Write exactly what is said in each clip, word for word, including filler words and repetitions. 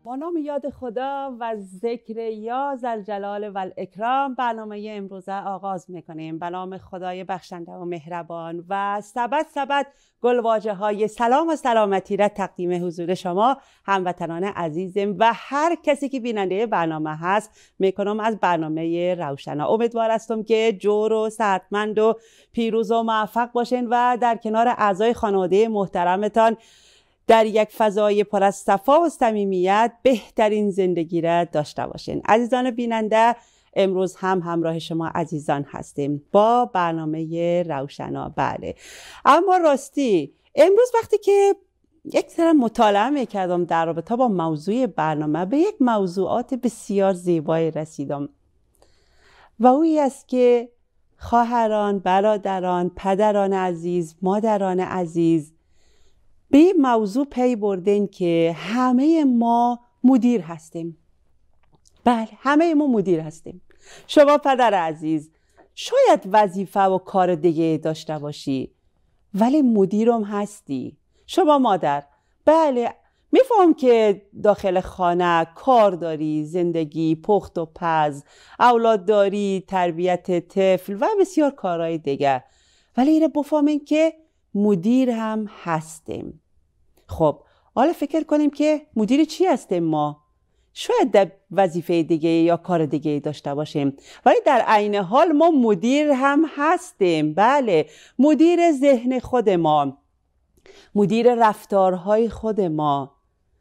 با نام یاد خدا و ذکر یا ذوالجلال و الاکرام برنامه امروزه آغاز میکنیم. به نام خدای بخشنده و مهربان و سبد سبد گلواژه های سلام و سلامتی را تقدیم حضور شما هموطنان عزیزم و هر کسی که بیننده برنامه هست میکنم از برنامه روشنا. امیدوار هستم که جور و صحتمند و پیروز و موفق باشین و در کنار اعضای خانواده محترمتان در یک فضای پر از صفا و صمیمیت بهترین زندگی را داشته باشین. عزیزان بیننده، امروز هم همراه شما عزیزان هستیم با برنامه روشنا. بله، اما راستی امروز وقتی که یک ذره مطالعه میکردم در رابطه با موضوع برنامه به یک موضوعات بسیار زیبایی رسیدم و اویی است که خواهران، برادران، پدران عزیز، مادران عزیز به این موضوع پی بردن که همه ما مدیر هستیم. بله، همه ما مدیر هستیم. شما پدر عزیز شاید وظیفه و کار دیگه داشته باشی ولی مدیرم هستی. شما مادر، بله میفهم که داخل خانه کار داری، زندگی، پخت و پز، اولاد داری، تربیت طفل و بسیار کارهای دیگه، ولی اینه بفهمین که مدیر هم هستیم. خب حالا فکر کنیم که مدیر چی هستیم ما؟ شاید در وظیفه دیگه یا کار دیگه داشته باشیم ولی در عین حال ما مدیر هم هستیم. بله، مدیر ذهن خود ما، مدیر رفتارهای خود ما،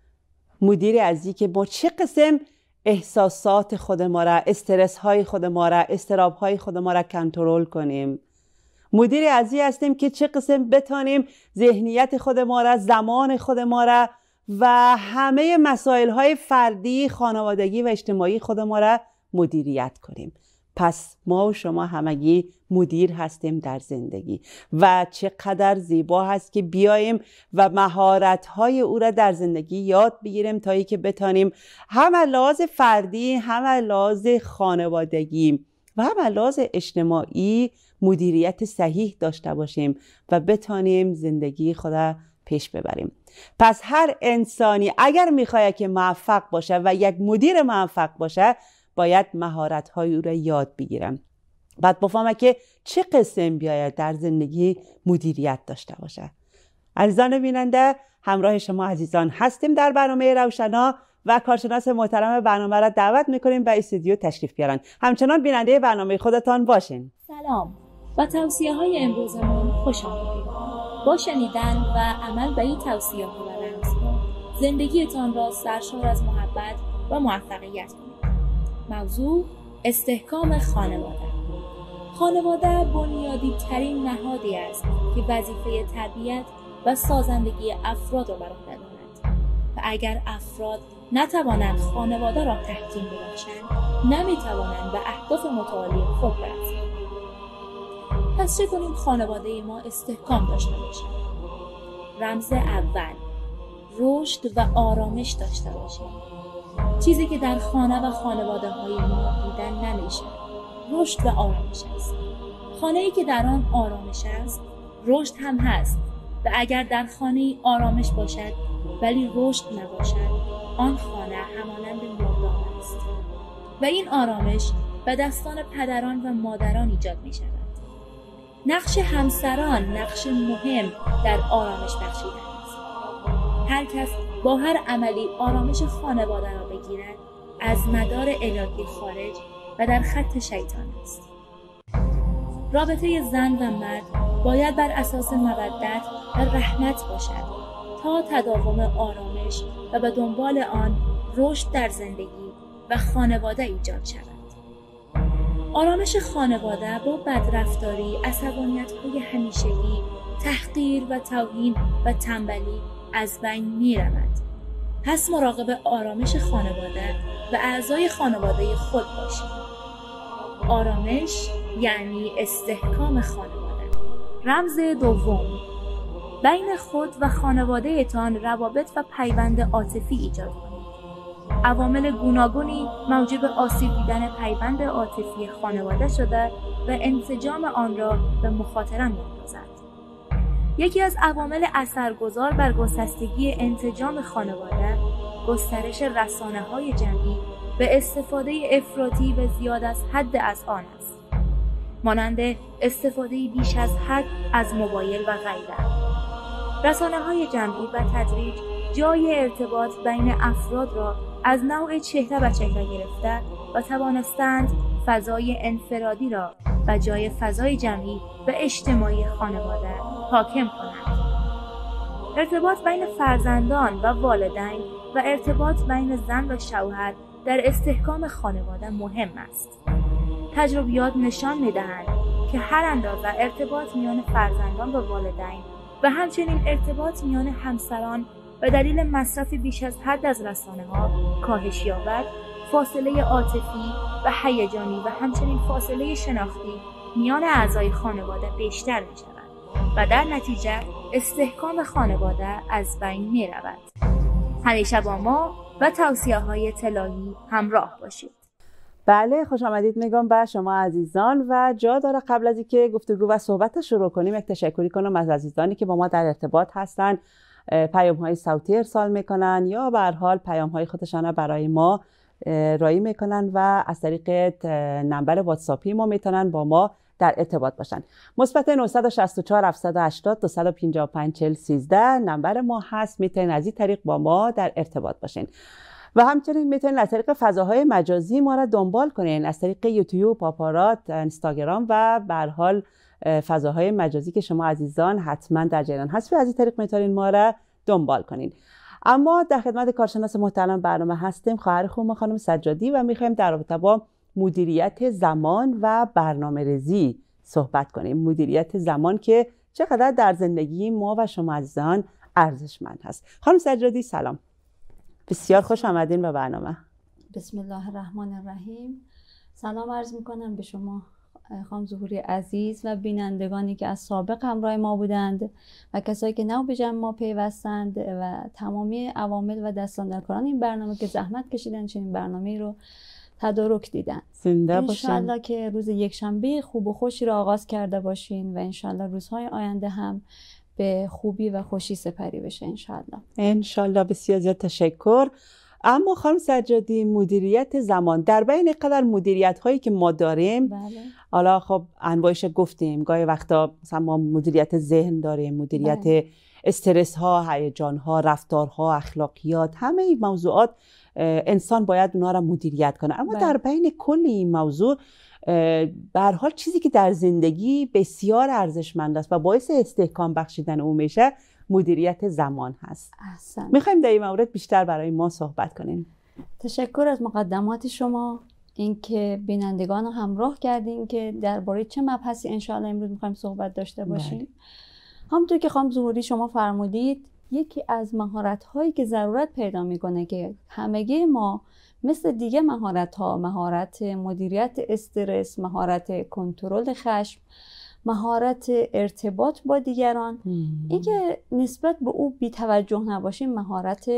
مدیر از این که ما چه قسم احساسات خود ما را، استرس های خود ما را، اضطراب های خود ما را کنترل کنیم. مدیر از این هستیم که چه قسم بتانیم ذهنیت خود ما را، زمان خود ما را و همه مسائل های فردی، خانوادگی و اجتماعی خود ما را مدیریت کنیم. پس ما و شما همگی مدیر هستیم در زندگی و چقدر زیبا هست که بیاییم و مهارت های او را در زندگی یاد بگیریم تا ای که بتانیم هم لحاظ فردی، هم لحاظ خانوادگی و هم لحاظ اجتماعی مدیریت صحیح داشته باشیم و بتانیم زندگی خود پیش ببریم. پس هر انسانی اگر میخواد که موفق باشه و یک مدیر موفق باشه باید مهارت‌های او را یاد بگیرم. بعد بفهمه که چه قسم بیاید در زندگی مدیریت داشته باشه. عزیزان بیننده، همراه شما عزیزان هستیم در برنامه روشنا و کارشناس محترم برنامه را دعوت میکنیم به استودیو تشریف بیارن. همچنان بیننده برنامه خودتان باشین. سلام و توصیه های امروزمون خوش آمدید. با شنیدن و عمل به این توصیه ها و رمزها زندگیتان را سرشار از محبت و موفقیت کنید. موضوع استحکام خانواده. خانواده بنیادی ترین نهادی است که وظیفه تربیت و سازندگی افراد را بر عهده دارد و اگر افراد نتوانند خانواده را تحکیم ببخشند نمیتوانند به اهداف متعالی خود برسند. پس چه کنیم خانواده ما استحکام داشته باشد؟ رمز اول، رشد و آرامش داشته باشیم. چیزی که در خانه و خانواده های ما دیدن نمیشه رشد و آرامش است. خانه‌ای که در آن آرامش است رشد هم هست و اگر در خانه‌ای آرامش باشد ولی رشد نباشد آن خانه همانند مرداب است و این آرامش به دستان پدران و مادران ایجاد می شود. نقش همسران نقش مهم در آرامش بخشیدن است. هر کس با هر عملی آرامش خانواده را بگیرد از مدار الهی خارج و در خط شیطان است. رابطه زن و مرد باید بر اساس مودت و رحمت باشد تا تداوم آرامش و به دنبال آن رشد در زندگی و خانواده ایجاد شود. آرامش خانواده با بدرفتاری، عصبانیت‌های همیشگی، تحقیر و توهین و تنبلی از بین می رود. پس مراقب آرامش خانواده و اعضای خانواده خود باشید. آرامش یعنی استحکام خانواده. رمز دوم، بین خود و خانواده اتان روابط و پیوند عاطفی ایجاد کنید. عوامل گوناگونی موجب آسیب دیدن پیوند عاطفی خانواده شده و انسجام آن را به مخاطره می‌اندازد. یکی از عوامل اثرگذار بر گسستگی انسجام خانواده گسترش رسانه‌های جمعی به استفاده افراطی و زیاد از حد از آن است، مانند استفاده بیش از حد از موبایل و غیره. رسانه‌های جمعی به تدریج جای ارتباط بین افراد را از نوع چهره به چهره گرفته و توانستند فضای انفرادی را به جای فضای جمعی و اجتماعی خانواده حاکم کنند. ارتباط بین فرزندان و والدین و ارتباط بین زن و شوهر در استحکام خانواده مهم است. تجربیات نشان می‌دهند که هر اندازه ارتباط میان فرزندان و والدین و همچنین ارتباط میان همسران به دلیل مصرف بیش از حد از رسانه‌ها کاهش یابد، فاصله عاطفی و هیجانی و همچنین فاصله شناختی میان اعضای خانواده بیشتر می‌شود و در نتیجه استحکام خانواده از بین می‌رود. همیشه با ما و توصیه‌های طلایی همراه باشید. بله، خوش آمدید میگم به شما عزیزان و جا داره قبل از اینکه گفتگو و صحبت شروع کنیم یک تشکری کنم از عزیزانی که با ما در ارتباط هستن، پیام های صوتی ارسال میکنن یا به هر حال پیام های خودشان برای ما رایی میکنن و از طریق نمبر واتساپی ما میتونن با ما در ارتباط باشن. مثبت نه شش چهار هفت هشت صفر دو پنج پنج چهل سیزده نمبر ما هست، میتونین از این طریق با ما در ارتباط باشین و همچنین میتونین از طریق فضاهای مجازی ما را دنبال کنین، از طریق یوتیوب، پاپارات، اینستاگرام و به هر حال فضاهای مجازی که شما عزیزان حتما در جریان هست و از این طریق میتونین ما را دنبال کنین. اما در خدمت کارشناس محترم برنامه هستیم، خواهر خوب خانم سجادی، و میخوایم در رابطه با مدیریت زمان و برنامه‌ریزی صحبت کنیم. مدیریت زمان که چقدر در زندگی ما و شما عزیزان ارزشمند هست. خانم سجادی سلام، بسیار خوش آمدین به برنامه. بسم الله الرحمن الرحیم. سلام عرض میکنم به شما خانم ظهوری عزیز و بینندگانی که از سابق همراه ما بودند و کسایی که نو به جمع ما پیوستند و تمامی عوامل و دستاندرکاران این برنامه که زحمت کشیدن چنین برنامه رو تدارک دیدن. زنده باشین. انشالله که روز یکشنبه خوب و خوشی رو آغاز کرده باشین و انشالله روزهای آینده هم به خوبی و خوشی سپری بشه انشالله. انشالله. بسیار زیاد تشکر. اما خانم سجادی، مدیریت زمان در بین قدر مدیریت هایی که ما داریم، بله. حالا خب انواعش گفتیم، گاهی وقتا مثلا ما مدیریت ذهن داریم، مدیریت بله. استرس ها، هیجان ها، رفتارها، اخلاقیات، همه این موضوعات انسان باید اونا را مدیریت کنه. اما بله. در بین کل این موضوع به هر حال چیزی که در زندگی بسیار ارزشمند است و باعث استحکام بخشیدن اون میشه مدیریت زمان هست. احسن. میخوایم در این مورد بیشتر برای ما صحبت کنیم. تشکر از مقدمات شما، اینکه بینندگان رو همراه کردین که درباره چه مبحثی انشاءالله امروز میخوایم صحبت داشته باشیم. همونطور که خانم ظهوری شما فرمودید، یکی از مهارت هایی که ضرورت پیدا میکنه که همگی ما مثل دیگه مهارت ها، مهارت مدیریت استرس، مهارت کنترل خشم، مهارت ارتباط با دیگران، این که نسبت به او بی توجه نباشیم مهارت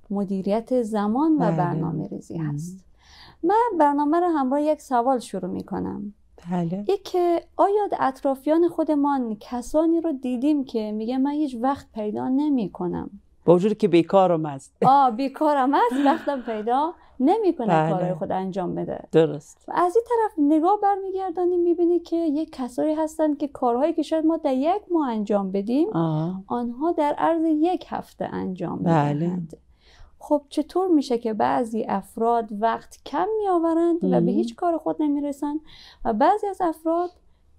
مدیریت زمان و برنامه ریزی هست. من برنامه رو همراه یک سوال شروع می کنم. بله. این که آیا اطرافیان خودمان کسانی رو دیدیم که میگه من هیچ وقت پیدا نمی کنم، با وجودی که بیکارم است. آه بیکارم است، وقتم پیدا نمیکنه بله. کارهای خود انجام بده. درست. و از این طرف نگاه برمیگردانیم میبینی که یک کسایی هستن که کارهایی که شاید ما در یک ماه انجام بدیم آه. آنها در عرض یک هفته انجام بله. بدهند. خب چطور میشه که بعضی افراد وقت کم میآورند و به هیچ کار خود نمیرسن و بعضی از افراد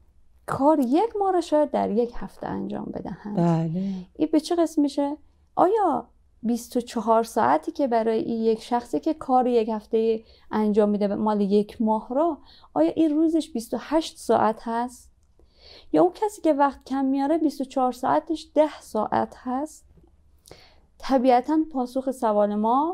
کار یک ماه را شاید در یک هفته انجام بدهند؟ بله. این به چه قسم میشه؟ آیا بیست و چهار ساعتی که برای این یک شخصی که کار یک هفته انجام میده مال یک ماه را، آیا این روزش بیست و هشت ساعت هست؟ یا اون کسی که وقت کم میاره بیست و چهار ساعتش ده ساعت هست؟ طبیعتاً پاسخ سوال ما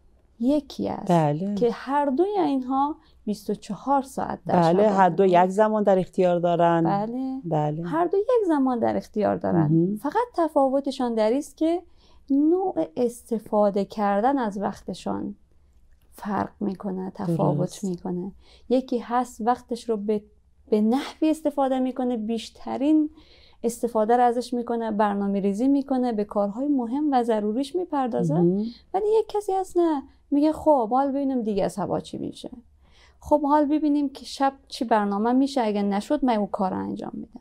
یکی است بله. که هر دوی اینها بیست و چهار ساعت در بله. هر دو یک زمان در اختیار دارن. بله. بله. هر دو یک زمان در اختیار دارن. امه. فقط تفاوتشان در است که نوع استفاده کردن از وقتشان فرق میکنه، تفاوت درست. میکنه. یکی هست وقتش رو به, به نحوی استفاده میکنه، بیشترین استفاده رو ازش میکنه، برنامه ریزی میکنه، به کارهای مهم و ضروریش میپردازه. ولی یک کسی هست نه، میگه خب حال ببینیم دیگه از هوا چی میشه، خب حال ببینیم که شب چی برنامه میشه، اگه نشد من اون کار رو انجام میدم.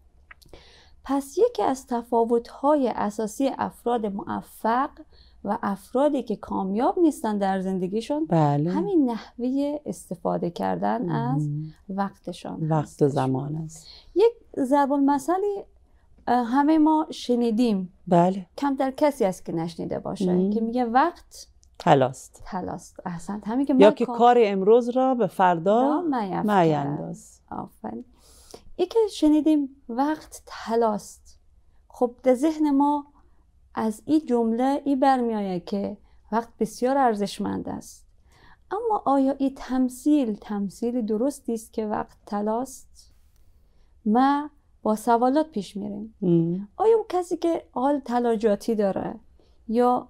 پس یکی از تفاوت‌های اساسی افراد موفق و افرادی که کامیاب نیستن در زندگیشون بله. همین نحوه استفاده کردن از وقتشان، وقت و زمان است. یک ضرب المثلی همه ما شنیدیم، بله. کمتر کسی است که نشنیده باشه ام. که میگه وقت طلاست. طلاست. احسنت. همین که یا که کار امروز را به فردا میانداز. آفرین. ای که شنیدیم وقت طلاست. خب در ذهن ما از این جمله ای برمی آید که وقت بسیار ارزشمند است. اما آیا این تمثیل تمثیل درستی است که وقت طلاست؟ ما با سوالات پیش میریم. ام. آیا اون کسی که حال طلاجاتی داره یا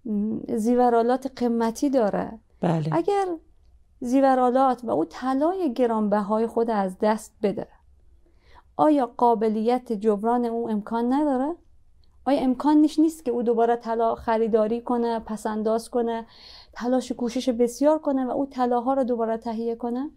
زیورالات قیمتی داره، بله. اگر زیورالات و او طلای گرانبهای خود از دست بده، آیا قابلیت جبران او امکان نداره؟ آیا امکانش نیست که او دوباره طلا خریداری کنه، پسنداز کنه، تلاش کوشش بسیار کنه و او طلاها رو دوباره تهیه کنه؟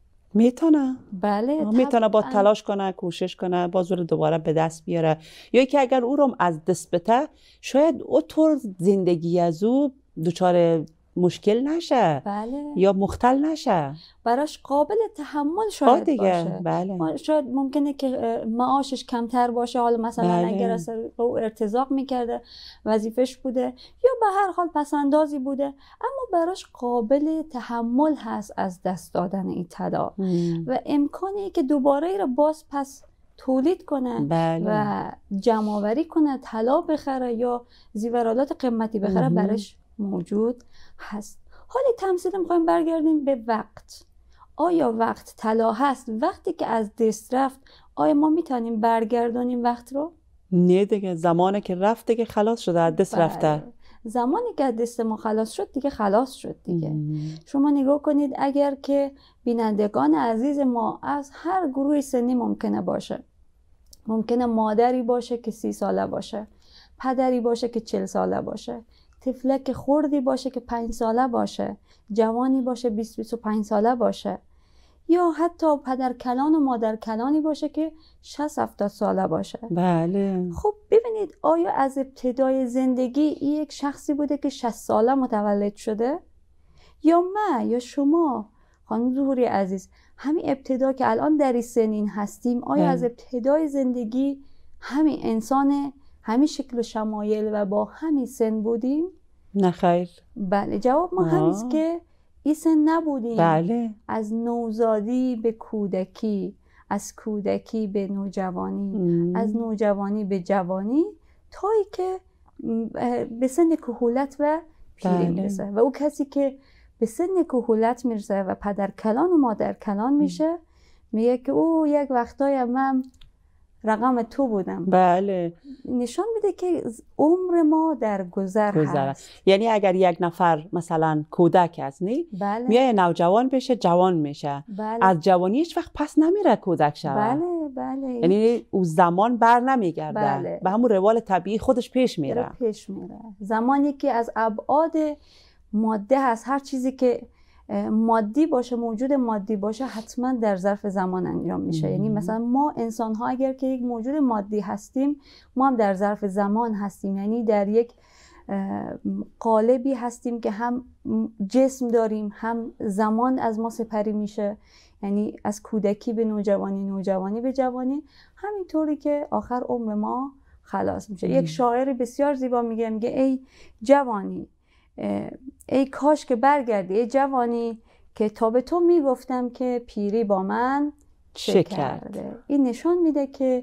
میتونه. بله. میتونه با تلاش کنه، کوشش کنه، باز رو دوباره به دست بیاره. یا که اگر او رو از دست بده، شاید اونطور زندگی از او دچار مشکل نشه. بله. یا مختل نشه، براش قابل تحمل شاید دیگه. باشه. بله. شاید ممکنه که معاشش کمتر باشه، حالا مثلا بله. اگر از او ارتزاق میکرده، وظیفش بوده، یا به هر حال پسندازی بوده، اما براش قابل تحمل هست از دست دادن این طلا و امکانی که دوباره ای رو باز پس تولید کنه. بله. و جمع‌آوری کنه، طلا بخره یا زیورالات قیمتی بخره، براش موجود هست. حالی تمثیل میخوایم برگردیم به وقت. آیا وقت طلا هست؟ وقتی که از دست رفت آیا ما میتونیم برگردانیم وقت رو؟ نه دیگه، زمانی که رفت دیگه خلاص شده، از دست رفته. زمانی که از دست ما خلاص شد دیگه خلاص شد دیگه. ام. شما نگاه کنید، اگر که بینندگان عزیز ما از هر گروه سنی ممکنه باشه، ممکنه مادری باشه که سی ساله باشه، پدری باشه که چل ساله باشه، طفلک خردی باشه که پنج ساله باشه، جوانی باشه بیست بیست و پنج ساله باشه، یا حتی پدر کلان و مادر کلانی باشه که شصت هفتاد ساله باشه. بله. خب ببینید، آیا از ابتدای زندگی یک شخصی بوده که شصت ساله متولد شده؟ یا من یا شما خانم ظهوری عزیز، همین ابتدا که الان در این سنین هستیم، آیا بله. از ابتدای زندگی همین انسان همین شکل و شمایل و با همین سن بودیم؟ نه خیر. بله، جواب ما همیست که این سن نبودیم. بله. از نوزادی به کودکی، از کودکی به نوجوانی، ام. از نوجوانی به جوانی، تایی که به سن کهولت و پیری میرسه. بله. و او کسی که به سن کهولت میرسه و پدر کلان و مادر کلان میشه، میگه که او یک وقتای من رقم تو بودم. بله. نشان میده که عمر ما در گذر, گذر هست. یعنی اگر یک نفر مثلا کودک است، نی؟ بله. میای نوجوان بشه، جوان میشه. بله. از جوانی هیچ وقت پس نمیره کودک شوه. بله بله. یعنی او زمان بر نمیگرده. بله. به همون روال طبیعی خودش پیش میره. پیش میره. زمانی که از ابعاد ماده هست، هر چیزی که مادی باشه، موجود مادی باشه، حتما در ظرف زمان انجام میشه. یعنی مثلا ما انسان ها اگر که یک موجود مادی هستیم، ما هم در ظرف زمان هستیم. یعنی در یک قالبی هستیم که هم جسم داریم، هم زمان از ما سپری میشه. یعنی از کودکی به نوجوانی، نوجوانی به جوانی، همینطوری که آخر عمر ما خلاص میشه. یک شاعر بسیار زیبا میگه میگه ای جوانی، ای کاش که برگردی ای جوانی، که تا به تو میگفتم که پیری با من چه کرده. این نشان میده که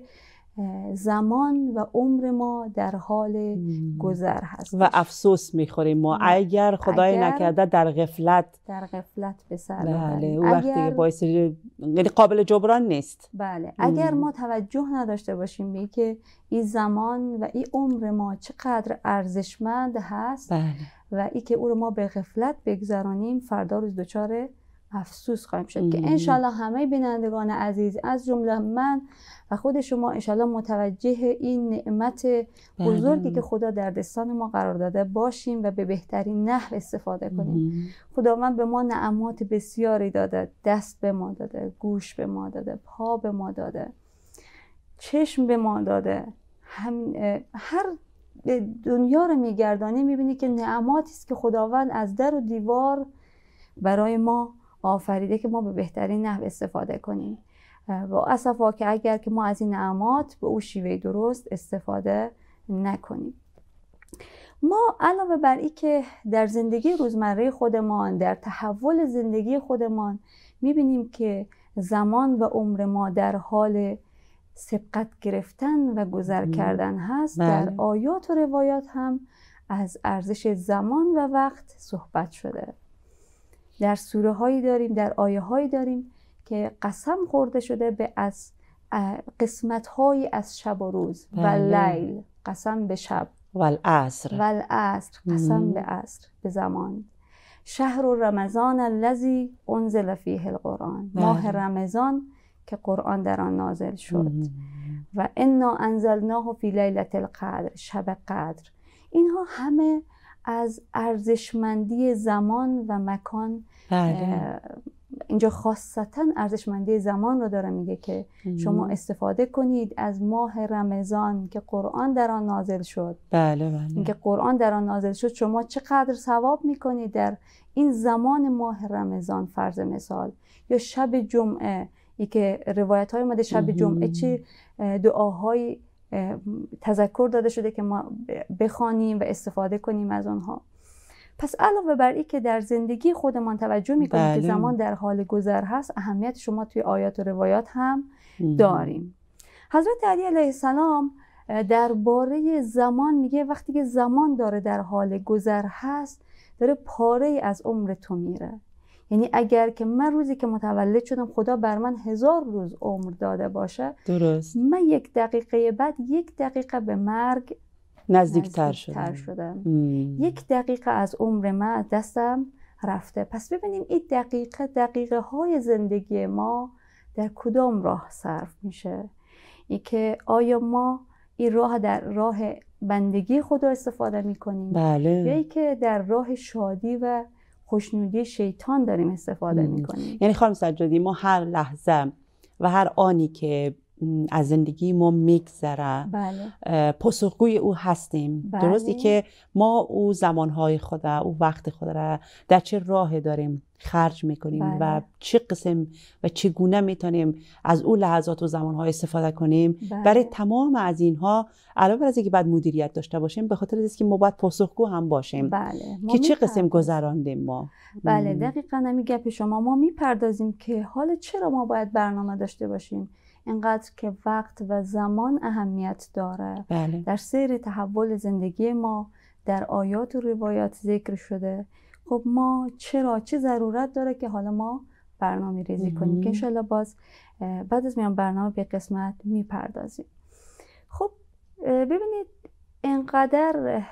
زمان و عمر ما در حال گذر هست و افسوس میخوریم ما اگر خدای اگر نکرده در غفلت در غفلت به سر بله او وقتی باعث یعنی قابل جبران نیست. بله اگر ام. ما توجه نداشته باشیم به که این زمان و این عمر ما چقدر ارزشمند هست، بله. و ای که او رو ما به غفلت بگذرانیم، فردا روز دچار افسوس خواهیم شد که انشالله همه بینندگان عزیز از جمله من و خود شما انشالله متوجه این نعمت بزرگی که خدا در دستان ما قرار داده باشیم و به بهترین نحو استفاده کنیم. خداوند به ما نعمات بسیاری داده، دست به ما داده، گوش به ما داده، پا به ما داده، چشم به ما داده. هم هر دنیا رو میگردانی میبینی که نعماتی است که خداوند از در و دیوار برای ما آفریده که ما به بهترین نحو استفاده کنیم. و اسفا که اگر که ما از این نعمات به او شیوه درست استفاده نکنیم. ما علاوه بر این که در زندگی روزمره خودمان، در تحول زندگی خودمان میبینیم که زمان و عمر ما در حال سبقت گرفتن و گذر کردن هست. بله. در آیات و روایات هم از ارزش زمان و وقت صحبت شده. در سوره هایی داریم، در آیه هایی داریم که قسم خورده شده به از قسمت های از شب و روز. بله. و لیل، قسم به شب. و العصر، و العصر، قسم به عصر، به زمان. شهر رمضان الذی انزل فیه القرآن. بله. ماه رمضان که قرآن در آن نازل شد. و انا انزلناه فی لیلة القدر، شب قدر. اینها همه از ارزشمندی زمان و مکان. بله. اینجا خاصتا ارزشمندی زمان رو داره میگه که شما استفاده کنید از ماه رمضان که قرآن در آن نازل شد. بله بله. اینکه قرآن در آن نازل شد شما چقدر ثواب میکنید در این زمان ماه رمضان. فرض مثال یا شب جمعه، ای که روایت های اومده شب جمعه چه دعاهای تذکر داده شده که ما بخوانیم و استفاده کنیم از آنها. پس علاوه بر این که در زندگی خودمان توجه میکنیم بله. که زمان در حال گذر هست، اهمیت شما توی آیات و روایات هم داریم. حضرت علی علیه السلام درباره زمان میگه وقتی که زمان داره در حال گذر هست، داره پاره از عمر تو میره. یعنی اگر که من روزی که متولد شدم خدا بر من هزار روز عمر داده باشه، درست، من یک دقیقه بعد یک دقیقه به مرگ نزدیکتر نزدیک شدم. یک دقیقه از عمر من از دستم رفته. پس ببینیم این دقیقه دقیقه های زندگی ما در کدام راه صرف میشه. ای که آیا ما این راه در راه بندگی خدا استفاده میکنیم، بله. یا ای که در راه شادی و خوشنودی شیطان داریم استفاده میکنیم. یعنی خانم سجادی ما هر لحظه و هر آنی که از زندگی ما میگذره بله. پاسخگوی او هستیم. بله. درستی که ما او زمانهای خود، او وقت خود را در چه راه داریم خرج میکنیم. بله. و چه قسم و چگونه میتونیم از او لحظات و زمانهای استفاده کنیم. بله. برای تمام از اینها علاوه بر از اینکه بعد مدیریت داشته باشیم، به خاطر اینکه ما باید پاسخگو هم باشیم. بله. که چه قسم گذراندیم ما. بله دقیقاً همین گپ شما. ما میپردازیم که حالا چرا ما باید برنامه داشته باشیم، اینقدر که وقت و زمان اهمیت داره. بله. در سیر تحول زندگی ما در آیات و روایات ذکر شده. خب ما چرا چه ضرورت داره که حالا ما برنامه ریزی کنیم که انشالله باز بعد از میان برنامه به قسمت میپردازیم. خب ببینید اینقدر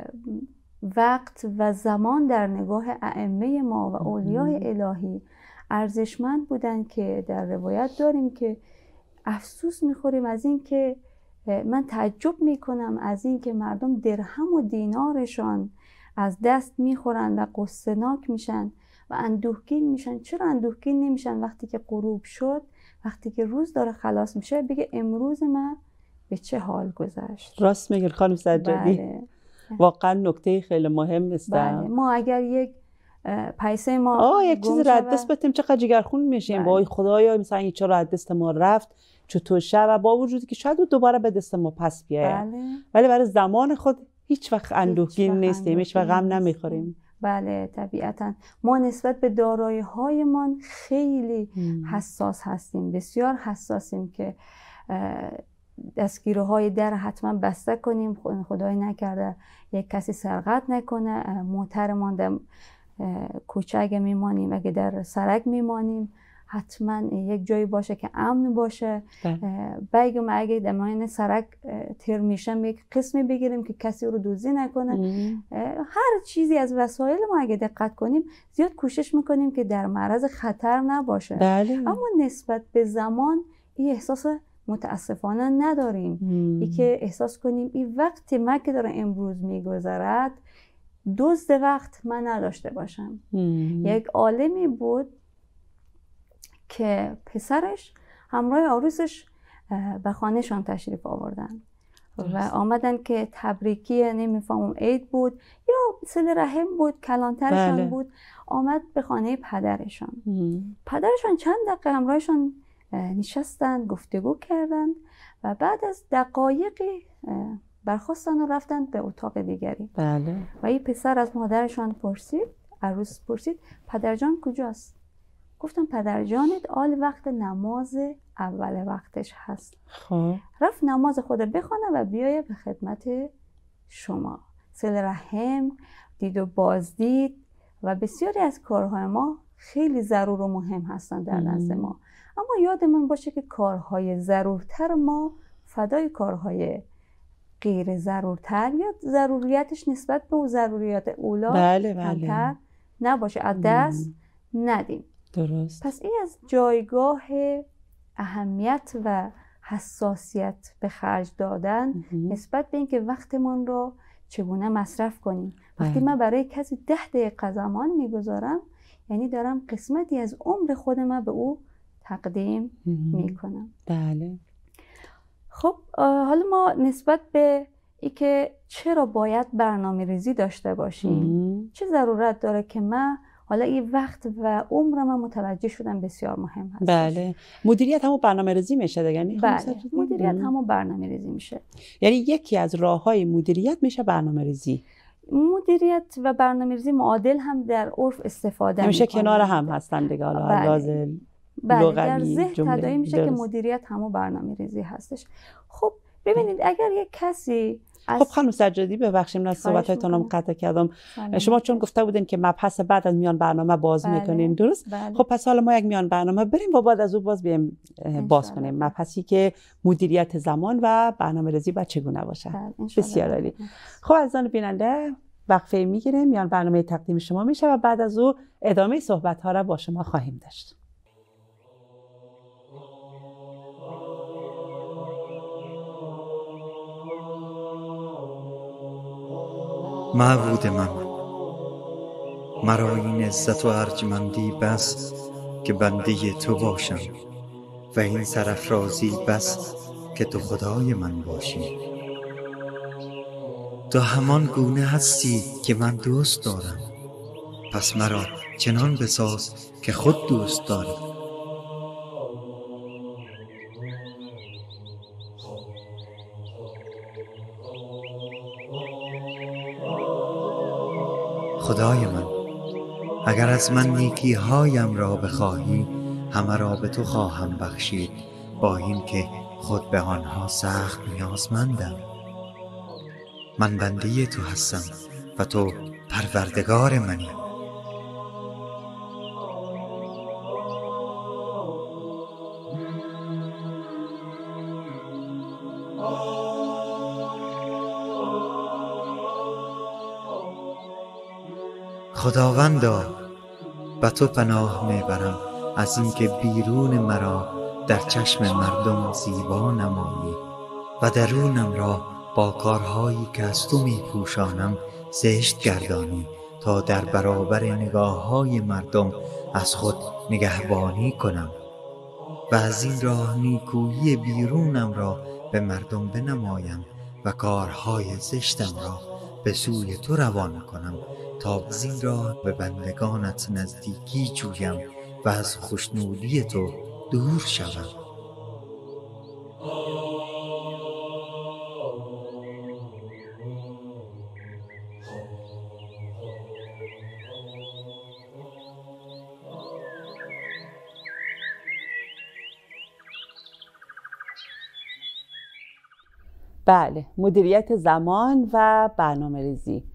وقت و زمان در نگاه ائمه ما و اولیای الهی ارزشمند بودن که در روایت داریم که افسوس میخوریم از این که من تعجب میکنم از این که مردم درهم و دینارشان از دست میخورن و قصه‌ناک میشن و اندوهگین میشن. چرا اندوهگین نمیشن وقتی که غروب شد، وقتی که روز داره خلاص میشه، بگه امروز من به چه حال گذشت؟ راست میگه خانم سجادی. بله. واقعا نکته خیلی مهم است. بله. ما اگر یک پیسه ما آه یک چیز رد دست بتیم چقدر جگرخون میشیم. بله. وای خدایا مثلا این چرا رد دست ما رفت، چطور شد، و با وجودی که شاید دوباره به دست ما پس بیاید. بله. ولی برای زمان خود هیچ وقت اندوهگین نیستیم، هیچ وقت غم نمیخوریم. بله طبیعتا ما نسبت به دارایی هایمان خیلی ام. حساس هستیم، بسیار حساسیم که دستگیره های در حتما بسته کنیم، خدای نکرده یک کسی سرقت نکنه، موترمان در کوچه اگه میمانیم، اگه در سرک میمانیم حتما یک جایی باشه که امن باشه. بگم اگه دماین سرک تیر میشم یک قسمی بگیریم که کسی رو دزدی نکنه. هر چیزی از وسایل ما اگه دقت کنیم زیاد کوشش میکنیم که در معرض خطر نباشه. بله. اما نسبت به زمان این احساس متاسفانه نداریم. ای که احساس کنیم این وقتی من که داره امروز میگذرد دزد وقت من نداشته باشم. مم. یک عالمی بود که پسرش همراه عروسش به خانهشان تشریف آوردن و آمدن که تبریکی نمیفهمم عید بود یا صله رحم بود، کلانترشان بله. بود. آمد به خانه پدرشان. مم. پدرشان چند دقیقه همراهشان نشستن، گفتگو کردند و بعد از دقایقی برخواستن و رفتن به اتاق دیگری. بله. و این پسر از مادرشان پرسید، عروس پرسید پدرجان کجاست؟ گفتم پدرجانت آل وقت نماز اول وقتش هست. خب رفت نماز خود بخونه و بیایه به خدمت شما. صله رحم، دید و بازدید و بسیاری از کارهای ما خیلی ضرور و مهم هستن در نزد ما. اما یادمون باشه که کارهای ضرورتر ما فدای کارهای غیر ضرورتر یا ضروریاتش نسبت به اون ضروریات اولا بله بله. کمتر نباشه، از دست ندیم. درست. پس این از جایگاه اهمیت و حساسیت به خرج دادن نسبت به اینکه وقتمان رو چگونه مصرف کنیم. وقتی من برای کسی ده دقیقه زمان میگذارم یعنی دارم قسمتی از عمر خود من به او تقدیم میکنم. بله. خب حالا ما نسبت به اینکه چرا باید برنامه ریزی داشته باشیم، مم. چه ضرورت داره که من حالا این وقت و عمر من متوجه شدم بسیار مهم هست. بله. مدیریت همون برنامه ریزی میشه دیگه. بله. مدیریت همون برنامه ریزی میشه. یعنی یکی از راههای مدیریت میشه برنامه ریزی. مدیریت و برنامه ریزی معادل هم در عرف استفاده میشه کنار هم هستن دیگه. حالا بله. لازم بله. در ذهن تداعی میشه درست. که مدیریت همون برنامه ریزی هستش. خب ببینید اگر یک کسی خب خانم سجادی ببخشید من صحبتاتون رو قطع کردم. بله. شما چون گفته بودین که مبحث بعد از میان برنامه باز بله. میکنین درست؟ بله. خب پس حالا ما یک میان برنامه بریم و بعد از او باز بیم باز کنیم مبحثی که مدیریت زمان و برنامه ریزی باید چگونه باشه. بله. بسیار عالی. خب عزیزان بیننده وقفه میگیریم، میان برنامه تقدیم شما میشه و بعد از او ادامه صحبت ها را با شما خواهیم داشت. معبود من، مرا این عزت و ارجمندی بس که بنده تو باشم و این سرافرازی بس که تو خدای من باشی. تو همان گونه هستی که من دوست دارم، پس مرا چنان بساز که خود دوست دارم. خدای من، اگر از من نیکی هایم را بخواهی همه را به تو خواهم بخشید، با این که خود به آنها سخت نیازمندم. من بنده تو هستم و تو پروردگار منی. خداوندا به تو پناه میبرم از اینکه بیرون مرا در چشم مردم زیبا نمایی و درونم را با کارهایی که از تو میپوشانم زشت گردانی تا در برابر نگاه های مردم از خود نگهبانی کنم و از این راه نیکویی بیرونم را به مردم بنمایم و کارهای زشتم را به سوی تو روان کنم تا از این راه به بندگانت نزدیکی جویم و از خوشنودی تو دور شوم. بله، مدیریت زمان و برنامه ریزی.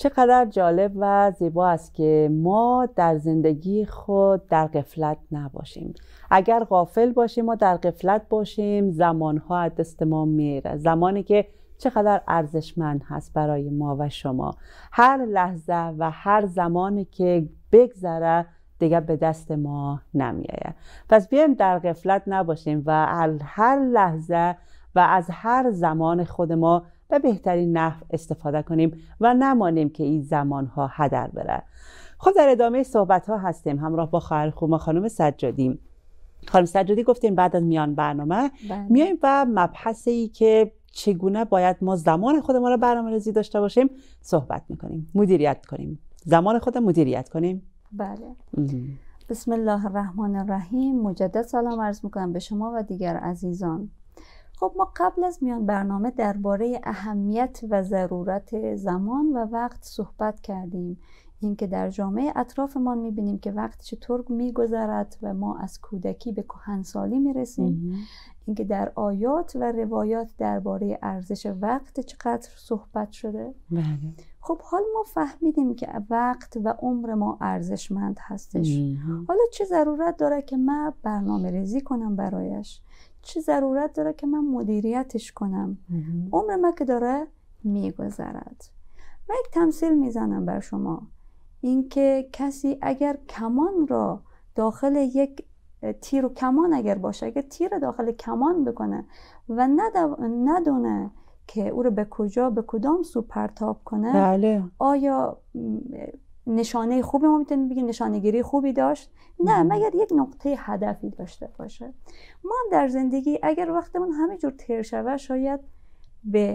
چقدر جالب و زیبا است که ما در زندگی خود در غفلت نباشیم. اگر غافل باشیم و در غفلت باشیم، زمانها از دست ما میره. زمانی که چقدر ارزشمند هست برای ما و شما. هر لحظه و هر زمانی که بگذره دیگه به دست ما نمیایه. پس بیایم در غفلت نباشیم و هر لحظه و از هر زمان خود ما به بهترین نحو استفاده کنیم و نمانیم که این زمانها هدر بره. خب در ادامه صحبت ها هستیم همراه با خواهر خوب خانم سجادی. خانم سجادی گفتیم بعد از میان برنامه میایم و مبحثی که چگونه باید ما زمان خود ما را برنامه‌ریزی داشته باشیم صحبت میکنیم. مدیریت کنیم. زمان خود مدیریت کنیم. بله. بسم الله الرحمن الرحیم. مجدد سلام عرض میکنم به شما و دیگر عزیزان. خب ما قبل از میان برنامه درباره اهمیت و ضرورت زمان و وقت صحبت کردیم. اینکه در جامعه اطرافمان میبینیم که وقت چطور میگذرد و ما از کودکی به کهنسالی میرسیم. اینکه در آیات و روایات درباره ارزش وقت چقدر صحبت شده. بله. خب حال ما فهمیدیم که وقت و عمر ما ارزشمند هستش. مم. حالا چه ضرورت داره که من برنامه ریزی کنم برایش؟ چه ضرورت داره که من مدیریتش کنم؟ مم. عمر ما که داره میگذرد. و یک تمثیل میزنم بر شما. اینکه کسی اگر کمان را داخل یک تیر و کمان اگر باشه، اگر تیر داخل کمان بکنه و ندونه که او رو به کجا به کدام سو پرتاب کنه، بله. آیا نشانه خوبی ما میتونیم بگیم نشانه‌گیری خوبی داشت؟ نه، مگر یک نقطه هدفی داشته باشه. ما در زندگی اگر وقتمون همینجور تیر شود شاید به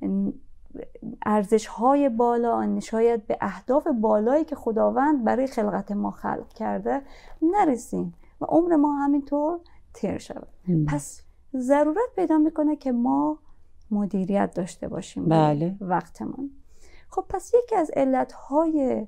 ارزش‌های بالا، شاید به اهداف بالایی که خداوند برای خلقت ما خلق کرده نرسیم و عمر ما همینطور تیر شود. پس ضرورت پیدا میکنه که ما مدیریت داشته باشیم. بله. وقتمون. خب پس یکی از علتهای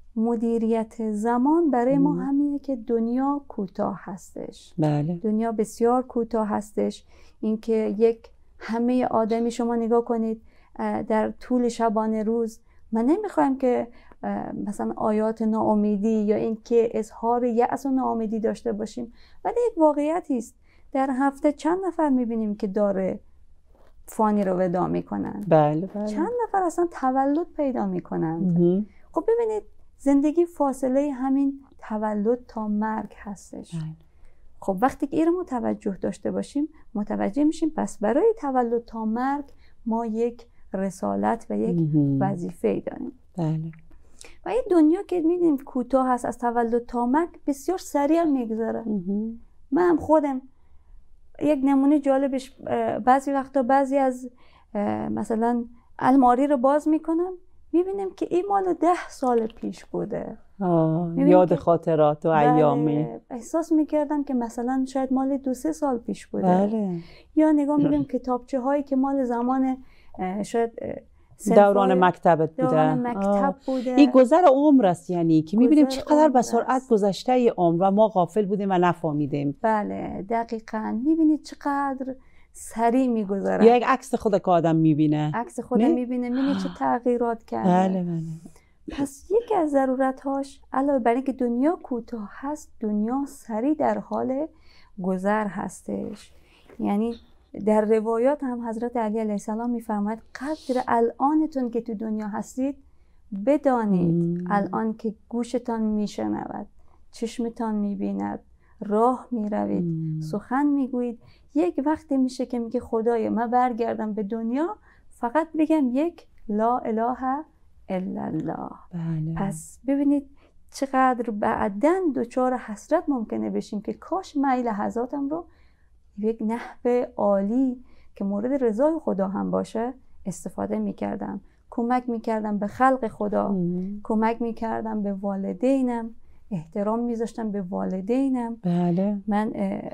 مدیریت زمان برای ما همینه که دنیا کوتاه هستش. بله. دنیا بسیار کوتاه هستش. اینکه یک همه آدمی شما نگاه کنید در طول شبانه روز، من نمیخوایم که مثلا آیات ناامیدی یا اینکه اظهار یأس و ناامیدی داشته باشیم، ولی یک واقعیتی است در هفته چند نفر میبینیم که داره فانی رو ودا میکنن. بله بله. چند نفر اصلا تولد پیدا میکنن. خب ببینید زندگی فاصله همین تولد تا مرگ هستش. بله. خب وقتی که این رو متوجه داشته باشیم متوجه میشیم پس برای تولد تا مرگ ما یک رسالت و یک وظیفه داریم. بله. و این دنیا که میدیم کوتاه هست، از تولد تا مرگ بسیار سریع میگذره. من هم خودم یک نمونه جالبش بعضی وقتا بعضی از مثلا الماری رو باز میکنم میبینم که این مال ده سال پیش بوده. یاد خاطرات و ایامی. احساس میکردم که مثلا شاید مال دو سه سال پیش بوده. بله. یا نگاه میکنم کتابچه هایی که مال زمان شاید دوران مکتبت بوده. دوران مکتب بوده. این گذر عمر است، یعنی که میبینیم چقدر به سرعت گذشته ای عمر و ما غافل بودیم و نفهمیدیم. بله دقیقاً. میبینید چقدر سریع میگذره. یا یک عکس خود که آدم میبینه. عکس خود میبینه، میبینه چه تغییرات کرده. بله بله. پس یکی از ضرورت‌هاش علاوه بر اینکه دنیا کوتاه هست، دنیا سریع در حال گذر هستش. یعنی در روایات هم حضرت علی علیه السلام میفرماید قدر الانتون که تو دنیا هستید بدانید. مم. الان که گوشتان میشنود، چشمتان میبیند، راه میروید، سخن میگویید، یک وقتی میشه که میگه خدایا من برگردم به دنیا فقط بگم یک لا اله الا الله. بله. پس ببینید چقدر بعداً دچار حسرت ممکنه بشیم که کاش من لحظاتم رو یک نحو عالی که مورد رضای خدا هم باشه استفاده میکردم. کمک میکردم به خلق خدا. مم. کمک میکردم به والدینم. احترام میذاشتم به والدینم. بله. من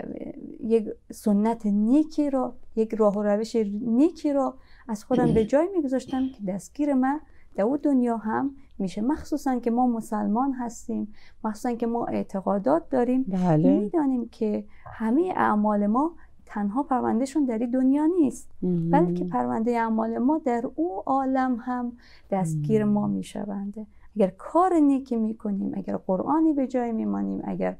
یک سنت نیکی رو، یک راه و روش نیکی رو از خودم به جای میگذاشتم که دستگیر من در اون دنیا هم میشه. مخصوصا که ما مسلمان هستیم، مخصوصا که ما اعتقادات داریم. بله. میدانیم که همه اعمال ما تنها پروندهشون در این دنیا نیست، بلکه پرونده اعمال ما در او عالم هم دستگیر ما میشونده. اگر کار نیکی میکنیم، اگر قرآنی به جای میمانیم، اگر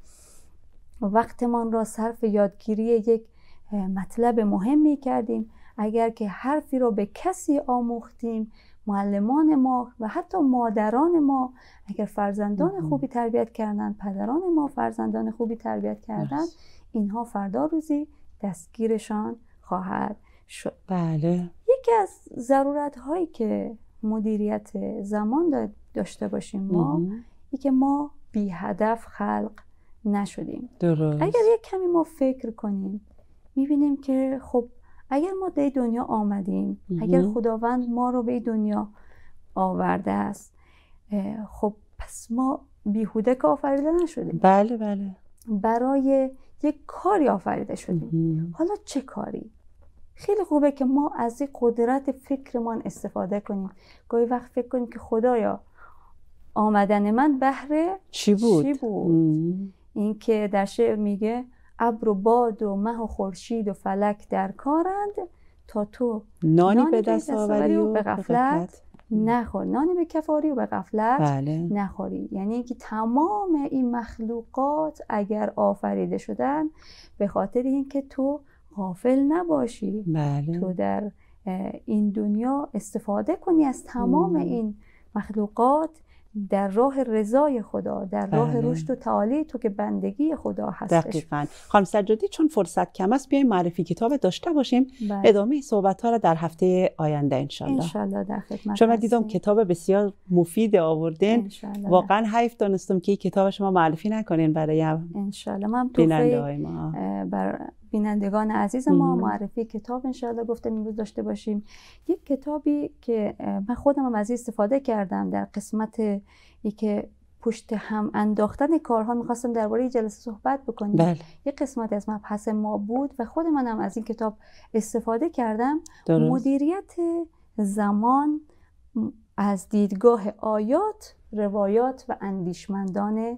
وقتمان را صرف یادگیری یک مطلب مهمی کردیم، اگر که حرفی رو به کسی آموختیم، معلمان ما و حتی مادران ما اگر فرزندان خوبی تربیت کردن، پدران ما فرزندان خوبی تربیت کردن، اینها فردا روزی دستگیرشان خواهد شد. بله. یکی از ضرورت هایی که مدیریت زمان داشته باشیم ما ای که ما بی هدف خلق نشدیم. درست. اگر یک کمی ما فکر کنیم میبینیم که خب اگر ما به دنیا آمدیم، اگر خداوند ما رو به دنیا آورده است، خب پس ما بیهوده که آفریده نشدیم. بله بله. برای یک کاری آفریده شدیم. حالا چه کاری؟ خیلی خوبه که ما از این قدرت فکرمان استفاده کنیم. گاهی وقت فکر کنیم که خدایا آمدن من بهره چی بود؟ چی بود؟ این که در شعر میگه ابر و باد و مه و خورشید و فلک در کارند تا تو نانی, نانی به دست آوری و به غفلت نخور. نانی به کفاری و به غفلت بله. نخوری. یعنی که تمام این مخلوقات اگر آفریده شدن به خاطر اینکه تو غافل نباشی. بله. تو در این دنیا استفاده کنی از تمام این مخلوقات در راه رضای خدا، در راه بله. رشد و تعالی تو که بندگی خدا هستش. دقیقاً. خانم سجادی چون فرصت کم است بیایم معرفی کتاب داشته باشیم. بله. ادامه صحبت ها را در هفته آینده انشالله. انشالله در خدمت چون من دیدم کتاب بسیار مفید آوردین. واقعا حیف دانستم که کتاب شما معرفی نکنین برای انشالله. من بیننده های ما بر بینندگان عزیز ما معرفی کتاب انشالله گفتم امروز داشته باشیم. یک کتابی که من خودم هم از این استفاده کردم در قسمت ای که پشت هم انداختن کارها میخواستم درباره جلسه صحبت بکنیم. بله. یک قسمت از مبحث ما بود و خود منم از این کتاب استفاده کردم. درست. مدیریت زمان از دیدگاه آیات، روایات و اندیشمندان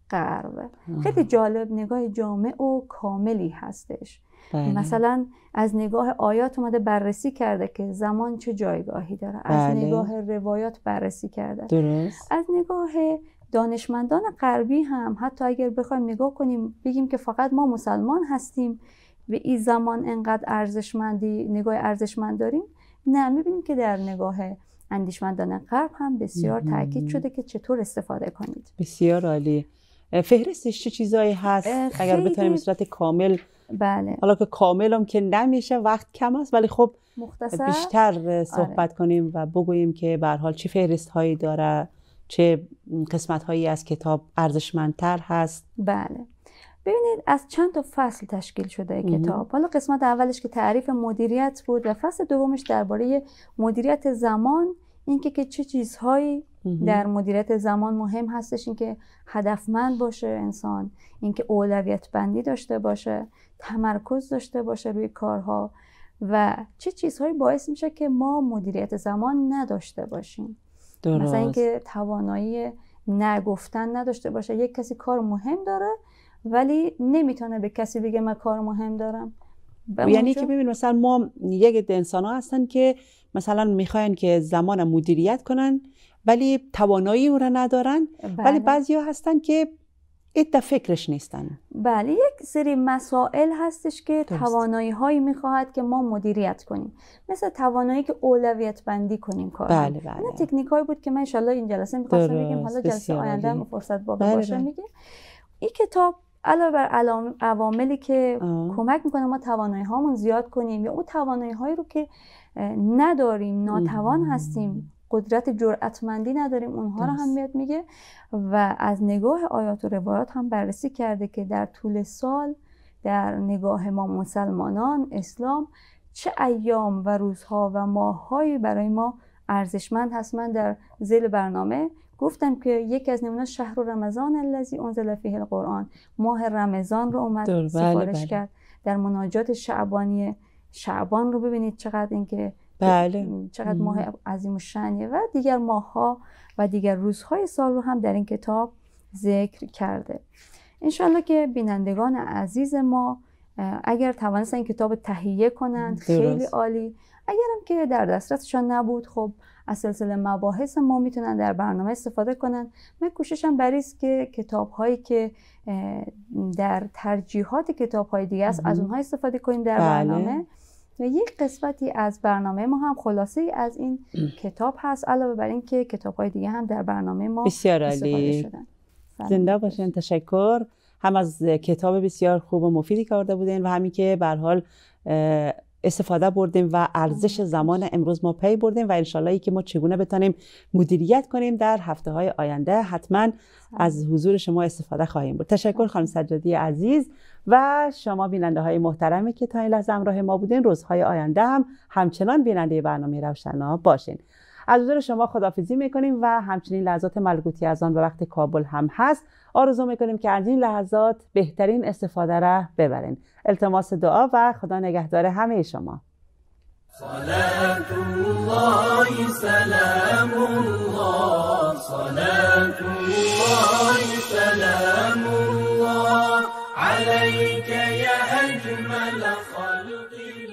غرب. خیلی جالب، نگاه جامع و کاملی هستش. بله. مثلا از نگاه آیات اومده بررسی کرده که زمان چه جایگاهی داره. بله. از نگاه روایات بررسی کرده. درست. از نگاه دانشمندان غربی هم حتی اگر بخوایم نگاه کنیم بگیم که فقط ما مسلمان هستیم و این زمان انقدر ارزشمندی نگاه ارزشمند داریم، نه، میبینیم که در نگاه اندیشمندان غرب هم بسیار تاکید شده که چطور استفاده کنید. بسیار عالی. فهرستش چه چیزایی هست اگر بتونیم به صورت کامل؟ بله. حالا که کامل هم که نمیشه، وقت کم است، ولی خب مختصر بیشتر صحبت آره. کنیم و بگوییم که به هر حال چه فهرست هایی داره، چه قسمت هایی از کتاب ارزشمندتر هست. بله. ببینید از چند تا فصل تشکیل شده کتاب. حالا قسمت اولش که تعریف مدیریت بود و فصل دومش درباره مدیریت زمان، اینکه که چه چیزهایی در مدیریت زمان مهم هستش، اینکه هدفمند باشه انسان، اینکه اولویت بندی داشته باشه، تمرکز داشته باشه روی کارها و چه چیزهایی باعث میشه که ما مدیریت زمان نداشته باشیم. درست. مثلا اینکه توانایی نگفتن نداشته باشه. یک کسی کار مهم داره ولی نمیتونه به کسی بگه من کار مهم دارم. یعنی که ببین مثلا ما یک عده انسان ها هستن که مثلا میخواین که زمان مدیریت کنن ولی توانایی او را ندارن. بله. ولی بعضی ها هستن که ایت فکرش نیستن. بله. یک سری مسائل هستش که توانایی هایی میخواهد که ما مدیریت کنیم، مثل توانایی که اولویت بندی کنیم کار. بله بله. این تکنیک هایی بود که من ان شاء الله این جلسه میخواستم بگم، حالا جلسه آینده هم فرصت باقی بله باشه بله. میگه این کتاب علاوه بر عواملی که آه. کمک میکنه ما توانایی هامون زیاد کنیم یا اون توانایی هایی رو که نداریم، ناتوان هستیم، قدرت جرأتمندی نداریم، اونها رو هم میاد میگه و از نگاه آیات و روایات هم بررسی کرده که در طول سال در نگاه ما مسلمانان اسلام چه ایام و روزها و ماههایی برای ما ارزشمند هست. من در ذیل برنامه گفتم که یکی از نمونه شهر رمضان الذی انزل فیه القرآن، ماه رمضان رو اومد سفارش کرد. در مناجات شعبانی شعبان رو ببینید چقدر اینکه بله. چقدر ماه عظیم و شأنیه و دیگر ماه‌ها و دیگر روزهای سال رو هم در این کتاب ذکر کرده. انشالله که بینندگان عزیز ما اگر توانستن این کتاب تهیه کنند خیلی عالی. اگرم که در دسترسشان نبود، خب از سلسله مباحث ما میتونن در برنامه استفاده کنن. من کوششم بر این است که کتاب هایی که در ترجیحات کتاب های دیگه است از اونها استفاده کنیم در بله. برنامه. و یک قسمتی از برنامه ما هم خلاصه از این کتاب هست، علاوه بر این که کتاب های دیگه هم در برنامه ما بسیار استفاده شدن. زنده باشین. تشکر هم از کتاب بسیار خوب و مفیدی کرده بودین و همین که به هر حال استفاده بردیم و ارزش زمان امروز ما پی بردیم و انشالله ای که ما چگونه بتونیم مدیریت کنیم در هفته های آینده حتما از حضور شما استفاده خواهیم بود. تشکر خانم سجادی عزیز و شما بیننده های محترمی که تا این لحظه همراه ما بودین. روزهای آینده هم همچنان بیننده برنامه روشنا باشین. از حضور شما خداحافظی میکنیم و همچنین لحظات ملکوتی از آن به وقت کابل هم هست. آرزو میکنیم که از این لحظات بهترین استفاده را ببرین. التماس دعا و خدا نگهدار همه شما. صلاة الله سلام الله صلاة الله سلام الله عليك يا أجمل خلق